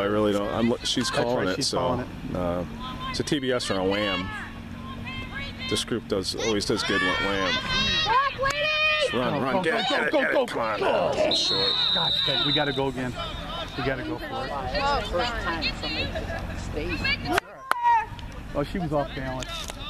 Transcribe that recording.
I really don't. She's calling right, it, she's so calling it. it's a TBS or a Wham. This group always does good with Wham. Run, get it, go, come on. go. Short. Gosh, we got to go again. We got to go for it. First time somebody stays. Oh, she was off balance.